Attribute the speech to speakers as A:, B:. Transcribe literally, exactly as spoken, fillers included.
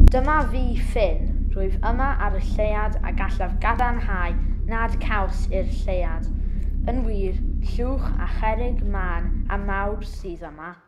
A: Dyma fi Ffinn, rwyf yma ar y lleuad a gallaf gadarnhau nad caws i'r lleuad. Yn wir, llwch a cherrig mân a mawr sydd yma.